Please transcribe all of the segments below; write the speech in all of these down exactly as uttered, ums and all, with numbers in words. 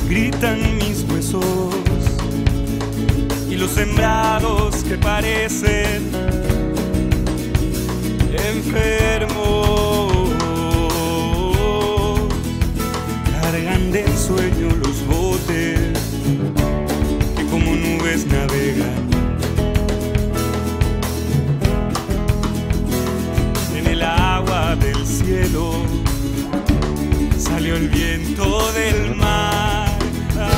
gritan mis huesos y los sembrados que parecen enfermos cargan de sueño los botes que como nubes navegan en el agua del cielo. Salió el viento del mar. Ah,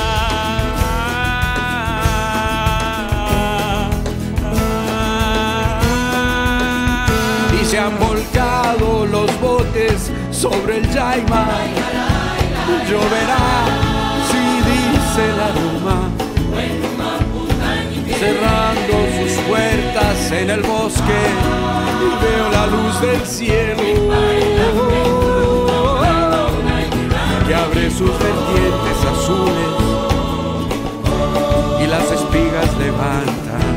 ah, ah, y se han volcado los botes sobre el Yaima. Lloverá, si dice la Roma, cerrando sus puertas en el bosque, y veo la luz del cielo que abre sus vertientes azules y las espigas levantan.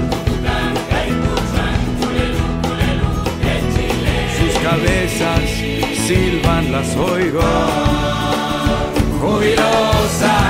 Sus cabezas silban, las oigo, jubilosa.